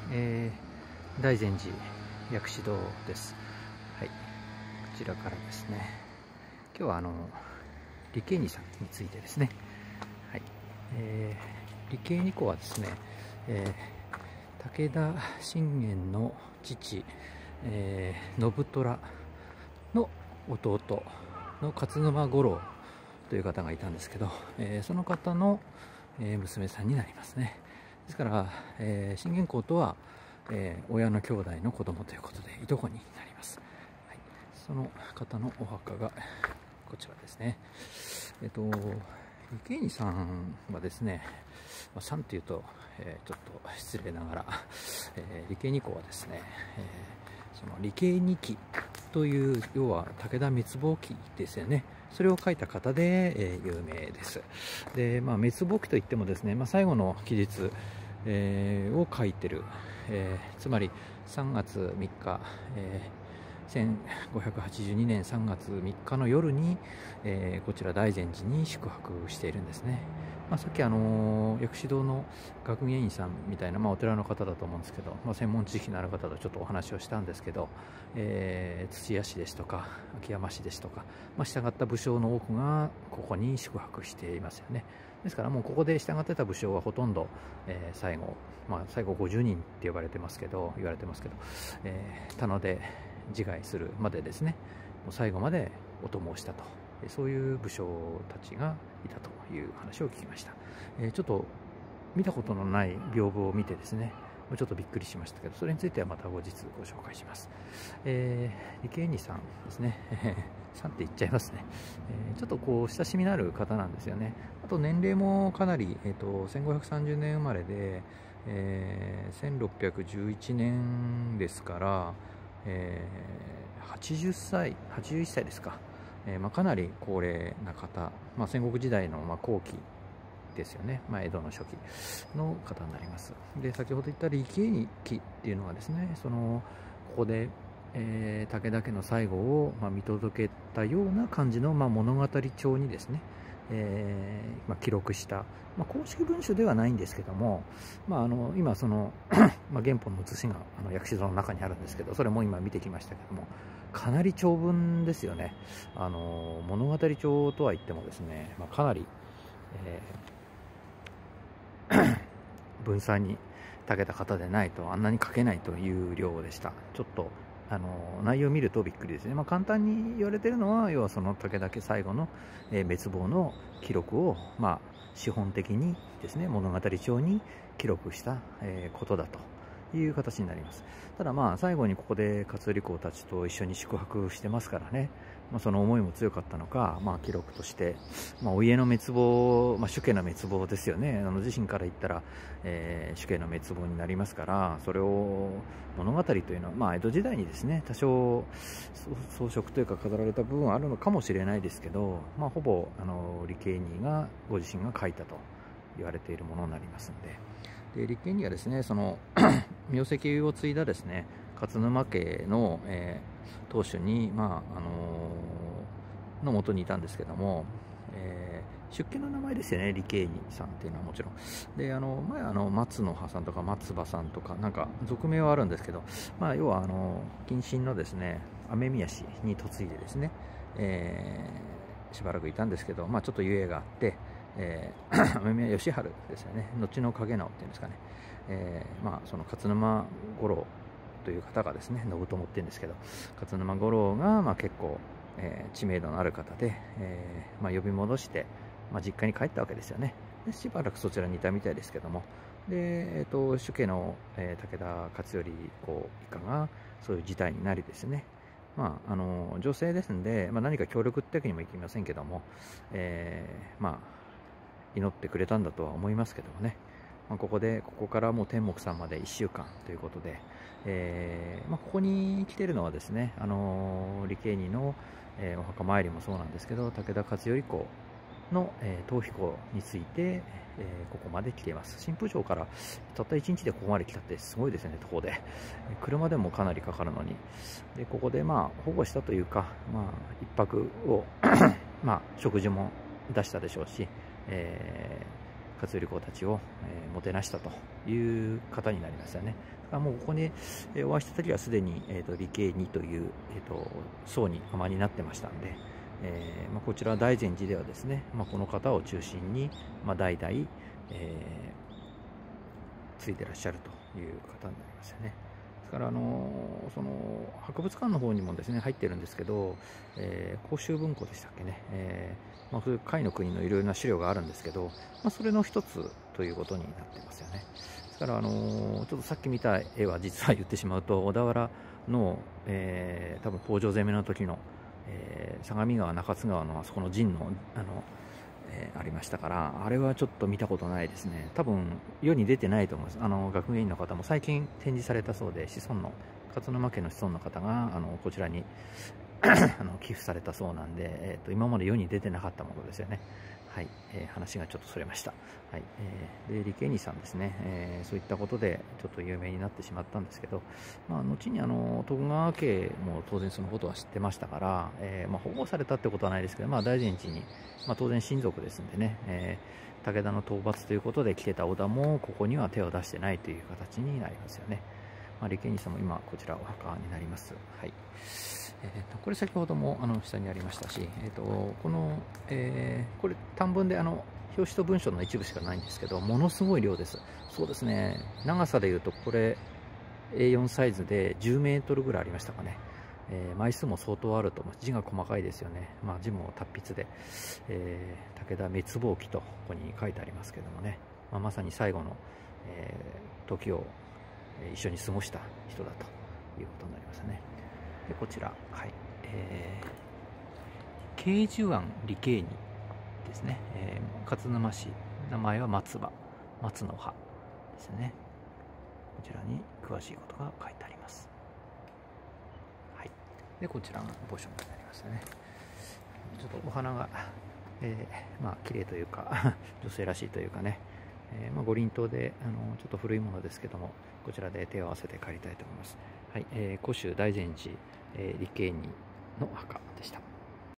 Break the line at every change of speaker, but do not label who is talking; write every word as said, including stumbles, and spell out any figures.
えー、大善寺薬師堂です。はい、こちらからですね、今日はあの理系二さんについてですね、はい、えー、理系二公はですね、えー、武田信玄の父、えー、信虎の弟の勝沼五郎という方がいたんですけど、えー、その方の、えー、娘さんになりますね。ですから、えー、信玄公とは、えー、親の兄弟の子供ということでいとこになります。はい、その方のお墓がこちらですね。えっと理系二さんはですね、まあ、さんというと、えー、ちょっと失礼ながら、えー、理系二公はですね、えー、その理系二記という要は武田滅亡記ですよね。それを書いた方で、えー、有名です。で、まあ、滅亡記といってもですね、まあ、最後の記述、えー、を書いてる、えー、つまりさんがつみっか、えー、せんごひゃくはちじゅうにねんさんがつみっかの夜に、えー、こちら大善寺に宿泊しているんですね。まあ、さっき、あのー、薬師堂の学芸員さんみたいな、まあ、お寺の方だと思うんですけど、まあ、専門知識のある方とちょっとお話をしたんですけど、えー、土屋市ですとか秋山市ですとか、まあ、従った武将の多くがここに宿泊していますよね。ですからもうここで従ってた武将はほとんど、えー、最後、まあ、最後ごじゅうにんって呼ばれてますけど言われてますけど、えー、田野で自害するまでですね、もう最後までお供をしたと、そういう武将たちがいたという話を聞きました。えー、ちょっと見たことのない屏風を見てですね、ちょっとびっくりしましたけど、それについてはまた後日ご紹介します。えー、理系二さんですね。さんって言っちゃいますね。えー、ちょっとこう親しみのある方なんですよね。あと年齢もかなり、えー、とせんごひゃくさんじゅうねん生まれで、えー、せんろっぴゃくじゅういちねんですから、えー、はちじゅっさい、はちじゅういっさいですか。えーまあ、かなり高齢な方、まあ、戦国時代のまあ後期ですよね。まあ、江戸の初期の方になります。で、先ほど言った理系二記っていうのはですね、そのここで、えー、武田家の最後を、まあ、見届けたような感じの、まあ、物語帳にですね、えーまあ、記録した、まあ、公式文書ではないんですけども、まあ、あの今そのまあ原本の写しがあの薬師堂の中にあるんですけど、それも今見てきましたけども、かなり長文ですよね。あの物語帳とは言ってもですね、まあ、かなり、えー文才に長けた方でないとあんなに書けないという量でした。ちょっとあの内容を見るとびっくりですね。まあ、簡単に言われているのは、要はその武田家最後の、えー、滅亡の記録を、まあ、資本的にですね、物語帳に記録した、えー、ことだという形になります。ただまあ最後にここで勝頼公たちと一緒に宿泊してますからね、まあ、その思いも強かったのか、まあ、記録として、まあ、お家の滅亡、まあ、主家の滅亡ですよね。あの自身から言ったら、えー、主家の滅亡になりますから、それを物語というのは、まあ、江戸時代にですね多少装飾というか飾られた部分はあるのかもしれないですけど、まあ、ほぼあの理系二がご自身が書いたと言われているものになりますので。で理系二はですね、その名跡を継いだですね勝沼家の、えー、当主に、まああのー、の元にいたんですけども、えー、出家の名前ですよね、理系二さんっていうのはもちろん。で、あの前あの松の葉さんとか松葉さんとかなんか俗名はあるんですけど、まあ、要はあの近親のですね雨宮氏に嫁いでですね、えー、しばらくいたんですけど、まあ、ちょっとゆえがあって、えー、雨宮義治ですよね、後の影直っていうんですかね、えーまあ、その勝沼五郎という方がですね、信友って言うんですけど、勝沼五郎が、まあ、結構、えー、知名度のある方で、えーまあ、呼び戻して、まあ、実家に帰ったわけですよね。でしばらくそちらにいたみたいですけども、で、えー、と主家の、えー、武田勝頼公一家がそういう事態になりですね、まあ、あの女性ですんで、まあ、何か協力ってわけにもいきませんけども、えー、まあ祈ってくれたんだとは思いますけどもね、まあ、ここでここからもう天目さんまでいっしゅうかんということで、えーまあ、ここに来ているのはですね、あの理系二の、えー、お墓参りもそうなんですけど、武田勝頼公の、えー、逃避行について、えー、ここまで来ています。新風町からたったいちにちでここまで来たってすごいですよね、徒歩で。車でもかなりかかるのに。で、ここでまあ保護したというか、まあ、一泊をまあ食事も出したでしょうし、えー勝頼公たちを、えー、もてなしたという方になりますよね。もうここに、えー、お会いした時はすでに、えー、と利慶にという、えー、と層に尼になってましたんで、えーまあ、こちら大善寺ではですね、まあ、この方を中心に、まあ、代々、えー、ついてらっしゃるという方になりますよね。ですから、あのその博物館の方にもですね入ってるんですけど、えー、甲州文庫でしたっけね、えーまあ、そういう甲斐の国のいろいろな資料があるんですけど、まあ、それの一つということになってますよね。ですから、あのー、ちょっとさっき見た絵は実は言ってしまうと小田原の、えー、多分北条攻めの時の、えー、相模川中津川のあそこの陣の、あのえー、ありましたから、あれはちょっと見たことないですね。多分世に出てないと思います。あの学芸員の方も最近展示されたそうで、子孫の勝沼家の子孫の方があのこちらにあの寄付されたそうなんで、えー、と今まで世に出てなかったものですよね。はい、えー、話がちょっとそれました。はい、えー、で利慶尼さんですね、えー、そういったことでちょっと有名になってしまったんですけど、まあ、後にあの徳川家も当然そのことは知ってましたから、えーまあ、保護されたってことはないですけど、まあ、大善寺に、まあ、当然親族ですんでね、えー、武田の討伐ということで来てた織田もここには手を出してないという形になりますよね。まあ、利慶尼さんも今こちらお墓になります。はい、えー、とこれ先ほどもあの下にありましたし、えー、とこの、えー、これ短文であの表紙と文章の一部しかないんですけど、ものすごい量です。そうですね、長さでいうとこれ エーよん サイズでじゅうメートルぐらいありましたかね。えー、枚数も相当あると思う。字が細かいですよね。まあ、字も達筆で、えー、武田滅亡記とここに書いてありますけどもね、まあ、まさに最後の、えー、時を一緒に過ごした人だということになりますね。でこちら、はい、えー、慶寿庵利慶尼ですね、えー、勝沼市、名前は松葉、松の葉ですね。こちらに詳しいことが書いてあります。はい、でこちらが墓所になりますね。ちょっとお花が、えー、まあ綺麗というか女性らしいというかね、えーまあ、五輪塔であのちょっと古いものですけども、こちらで手を合わせて帰りたいと思います。はい、えー、甲州大善寺、えー、利慶尼の墓でした。